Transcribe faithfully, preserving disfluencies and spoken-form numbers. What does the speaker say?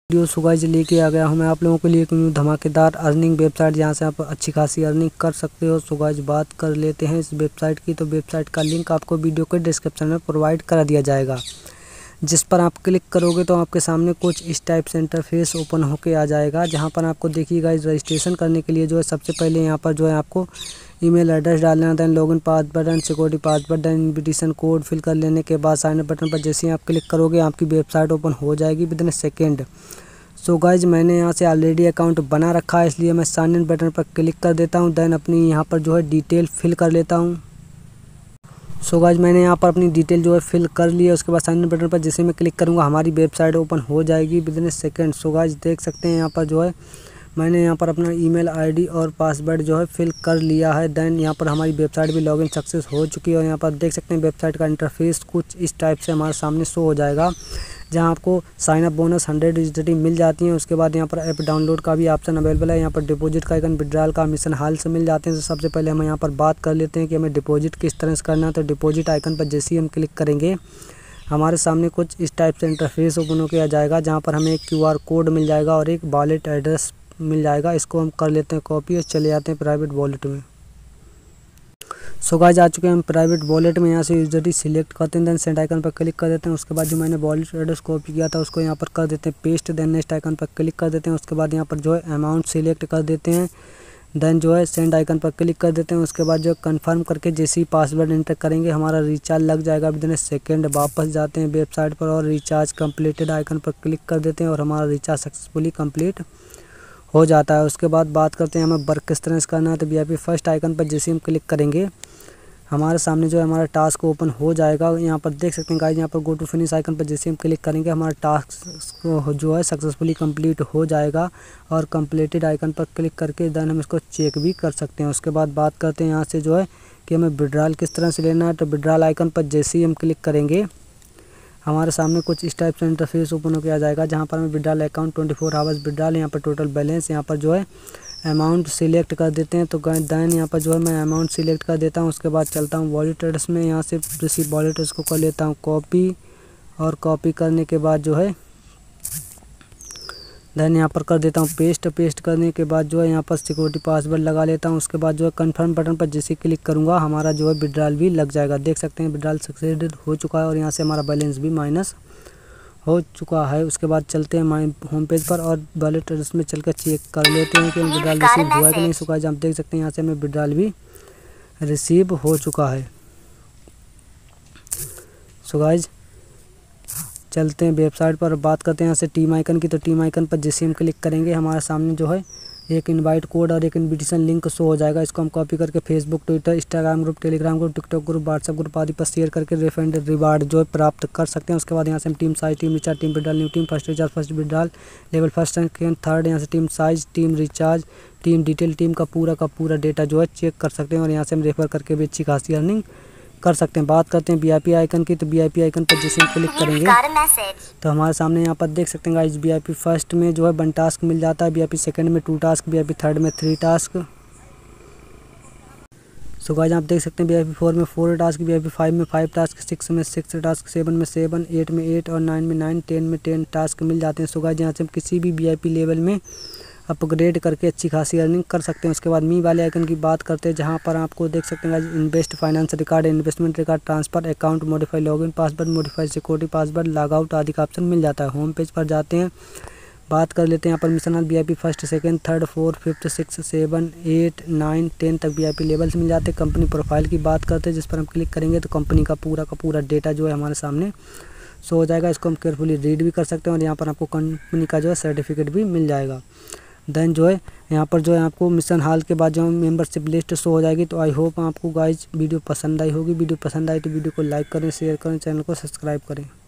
Video so guys लेके आ गया हूँ मैं आप लोगों के लिए एक न्यू धमाकेदार अर्निंग वेबसाइट जहाँ से आप अच्छी खासी अर्निंग कर सकते हो। सो गाइस बात कर लेते हैं इस वेबसाइट की। तो वेबसाइट का लिंक आपको वीडियो के डिस्क्रिप्शन में प्रोवाइड करा दिया जाएगा, जिस पर आप क्लिक करोगे तो आपके सामने कुछ इस टाइप से इंटरफेस ओपन होके आ जाएगा, जहाँ पर आपको देखिए गाइस रजिस्ट्रेशन करने के लिए जो है सबसे पहले यहाँ पर जो है आपको ईमेल एड्रेस डालना, then login password, then security password, then invitation code fill कर लेने के बाद साइन अप बटन पर जैसे ही आप क्लिक करोगे आपकी वेबसाइट ओपन हो जाएगी within second. So guys मैंने यहाँ से ऑलरेडी अकाउंट बना रखा है, इसलिए मैं साइन इन बटन पर क्लिक कर देता हूँ। देन अपनी यहाँ पर जो है डिटेल फिल कर लेता हूँ। सो गाइज मैंने यहाँ पर अपनी डिटेल जो है फिल कर ली है। उसके बाद साइन इन बटन पर जैसे मैं क्लिक करूँगा हमारी वेबसाइट ओपन हो जाएगी within second. So guys देख सकते हैं यहाँ पर जो है मैंने यहाँ पर अपना ईमेल आईडी और पासवर्ड जो है फिल कर लिया है। देन यहाँ पर हमारी वेबसाइट भी लॉगिन सक्सेस हो चुकी है और यहाँ पर देख सकते हैं वेबसाइट का इंटरफेस कुछ इस टाइप से हमारे सामने शो हो जाएगा, जहाँ आपको sign up bonus hundred digitally मिल जाती है। उसके बाद यहाँ पर ऐप डाउनलोड का भी ऑप्शन अवेलेबल है। यहाँ पर डिपॉजिट का आइकन, विड्रॉल का मिशन हाल से मिल जाते हैं। तो सबसे पहले हम यहाँ पर बात कर लेते हैं कि हमें डिपॉजिट किस तरह से करना है। तो डिपॉजिट आइकन पर जैसे ही हम क्लिक करेंगे हमारे सामने कुछ इस टाइप से इंटरफेस ओपन होकर आ जाएगा, जहाँ पर हमें एक क्यू आर कोड मिल जाएगा और एक वॉलेट एड्रेस मिल जाएगा। इसको हम कर लेते हैं कॉपी और चले जाते हैं प्राइवेट वॉलेट में। सो गाइस आ चुके हैं हम प्राइवेट वॉलेट में। यहाँ से यूजर सिलेक्ट करते हैं, देन सेंड आइकन पर क्लिक कर देते हैं। उसके बाद जो मैंने वॉलेट एड्रेस कॉपी किया था उसको यहाँ पर कर देते हैं पेस्ट। देन नेक्स्ट आइकन पर क्लिक कर देते हैं। उसके बाद यहाँ पर जो है अमाउंट सिलेक्ट कर देते हैं। देन जो है सेंड आइकन पर क्लिक कर देते हैं। उसके बाद जो कंफर्म करके जैसे ही पासवर्ड एंटर करेंगे हमारा रिचार्ज लग जाएगा विद इन सेकेंड। वापस जाते हैं वेबसाइट पर और रिचार्ज कंप्लीटेड आइकन पर क्लिक कर देते हैं और हमारा रिचार्ज सक्सेसफुली कंप्लीट हो जाता है। उसके बाद बात करते हैं हमें वर्क किस तरह से करना है। तो वीआईपी फर्स्ट आइकन पर जैसे हम क्लिक करेंगे हमारे सामने जो है हमारा टास्क ओपन हो जाएगा। यहाँ पर देख सकते हैं गाइस, यहाँ पर गो टू फिनिश आइकन पर जैसे हम क्लिक करेंगे हमारा टास्क जो है सक्सेसफुली कंप्लीट हो जाएगा और कंप्लीटेड आइकन पर क्लिक करके देन हम इसको चेक भी कर सकते हैं। उसके बाद बात करते हैं यहाँ से जो है कि हमें विड्रॉल किस तरह से लेना है। तो विड्रॉल आइकन पर जैसे ही हम क्लिक करेंगे हमारे सामने कुछ इस टाइप से इंटरफेस ओपन होकर आ जाएगा, जहाँ पर हमें withdrawal account twenty four hours withdrawal, यहाँ पर टोटल बैलेंस, यहाँ पर जो है अमाउंट सिलेक्ट कर देते हैं। तो देन यहाँ पर जो है मैं अमाउंट सिलेक्ट कर देता हूँ। उसके बाद चलता हूँ वॉलेट एड्रेस में, यहाँ से रिसीव वॉलेट एड्रेस को कर लेता हूँ कॉपी और कॉपी करने के बाद जो है देन यहाँ पर कर देता हूँ पेस्ट। पेस्ट करने के बाद जो है यहाँ पर सिक्योरिटी पासवर्ड लगा लेता हूँ। उसके बाद जो है कंफर्म बटन पर जैसे क्लिक करूँगा हमारा जो है विड्रॉल भी लग जाएगा। देख सकते हैं विड्रॉल सक्सेसफुल हो चुका है और यहाँ से हमारा बैलेंस भी माइनस हो चुका है। उसके बाद चलते हैं माई होम पेज पर और वॉलेट एड्रेस में चलकर चेक कर लेते हैं कि विड्रॉल रिसीव हुआ है कि नहीं। सो गाइस आप देख सकते हैं यहाँ से हमें विड्रॉल भी रिसीव हो चुका है। सो गाइस चलते हैं वेबसाइट पर बात करते हैं यहाँ से टीम आइकन की। तो टीम आइकन पर जैसे हम क्लिक करेंगे हमारे सामने जो है एक इनवाइट कोड और एक इनविटेशन लिंक शो हो जाएगा। इसको हम कॉपी करके Facebook, Twitter, Instagram group, Telegram group, TikTok group, WhatsApp group आदि पर शेयर करके रिफंड रिवार्ड जो है प्राप्त कर सकते हैं। उसके बाद यहाँ से हम team size, team recharge, team withdrawal, new team, first recharge, first withdrawal, level first second third, यहाँ से team size, team recharge, team detail, team का पूरा का पूरा डेटा जो है चेक कर सकते हैं और यहाँ से हम रेफर करके भी अच्छी खासी अर्निंग कर सकते हैं। बात करते हैं वीआईपी आइकन की। तो वीआईपी आइकन पर जैसे हम क्लिक करेंगे तो हमारे सामने यहाँ पर देख सकते हैं गाइस वीआईपी फर्स्ट में जो है वन टास्क मिल जाता है, वीआईपी सेकंड में टू टास्क, वीआईपी थर्ड में थ्री टास्क। सो गाइस आप देख सकते हैं वीआईपी फोर में फोर टास्क, वीआईपी फाइव में फाइव टास्क, सिक्स में सिक्स टास्क, सेवन में सेवन, एट में एट और नाइन में नाइन, टेन में टेन टास्क मिल जाते हैं। सो गाइस यहाँ से हम किसी भी वीआईपी लेवल में अपग्रेड करके अच्छी खासी अर्निंग कर सकते हैं। उसके बाद मी वाले आइकन की बात करते हैं, जहां पर आपको देख सकते हैं invest, finance record, investment record, transfer, account, modify login password, modify security password, log out आदि का ऑप्शन मिल जाता है। होम पेज पर जाते हैं, बात कर लेते हैं यहाँ पर mission VIP first, second, third, fourth, fifth, six, seven, eight, nine, ten तक वीआईपी लेवल्स मिल जाते हैं। कंपनी प्रोफाइल की बात करते हैं, जिस पर हम क्लिक करेंगे तो कंपनी का पूरा का पूरा डेटा जो है हमारे सामने शो हो जाएगा। इसको हम केयरफुली रीड भी कर सकते हैं और यहाँ पर आपको कंपनी का जो है सर्टिफिकेट भी मिल जाएगा। देन जो है यहाँ पर जो है आपको मिशन हाल के बाद जो मेंबरशिप लिस्ट शो हो जाएगी। तो आई होप आपको गाइज वीडियो पसंद आई होगी। वीडियो पसंद आई तो वीडियो को लाइक करें, शेयर करें, चैनल को सब्सक्राइब करें।